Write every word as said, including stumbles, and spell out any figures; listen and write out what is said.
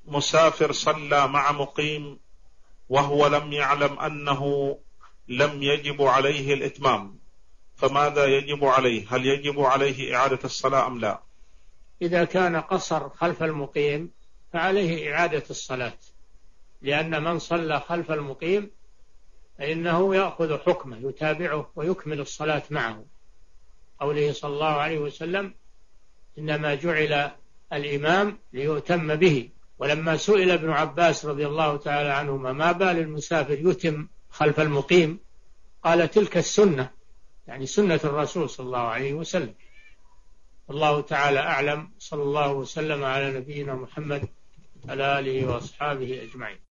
مسافر صلى مع مقيم وهو لم يعلم أنه لم يجب عليه الإتمام، فماذا يجب عليه؟ هل يجب عليه إعادة الصلاة أم لا؟ إذا كان قصر خلف المقيم فعليه إعادة الصلاة، لأن من صلى خلف المقيم فإنه يأخذ حكمه، يتابعه ويكمل الصلاة معه. قوله صلى الله عليه وسلم: إنما جعل الإمام ليؤتم به. ولما سئل ابن عباس رضي الله تعالى عنهما ما بال المسافر يتم خلف المقيم، قال: تلك السنة، يعني سنة الرسول صلى الله عليه وسلم. الله تعالى أعلم. صلى الله وسلم على نبينا محمد على آله وأصحابه أجمعين.